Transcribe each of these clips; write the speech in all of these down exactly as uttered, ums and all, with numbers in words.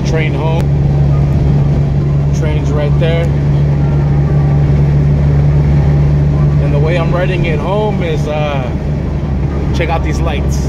train home. Train's right there. And the way I'm riding it home is, uh, check out these lights.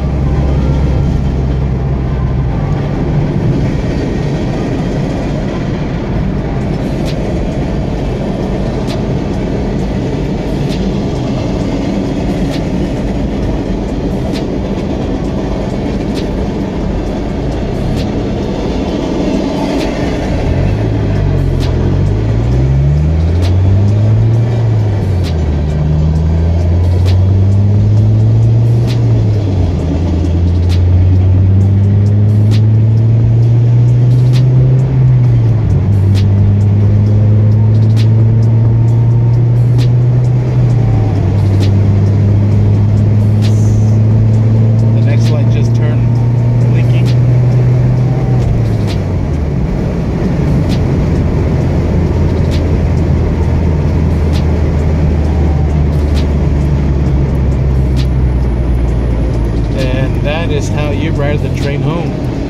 Is how you ride the train home.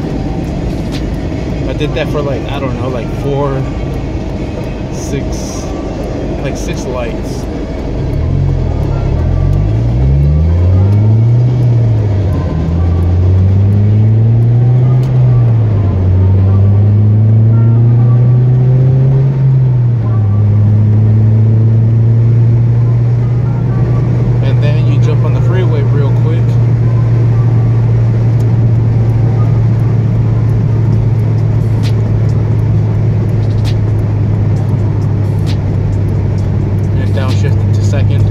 I did that for like, I don't know, like four, six, like six lights. And then you jump on the freeway real quick. Downshift to second.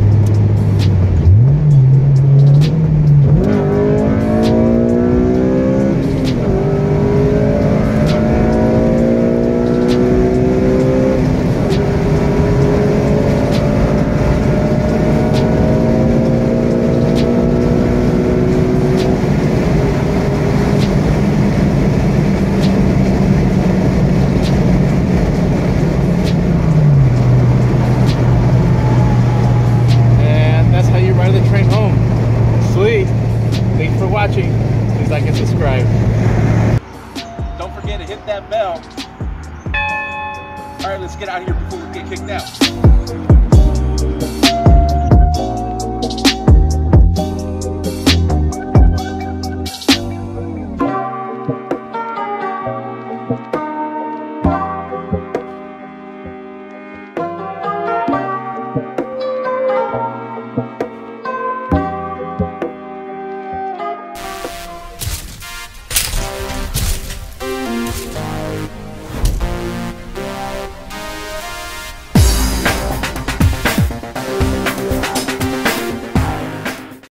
Thanks for watching. Please like and subscribe. Don't forget to hit that bell. All right, let's get out of here before we get kicked out.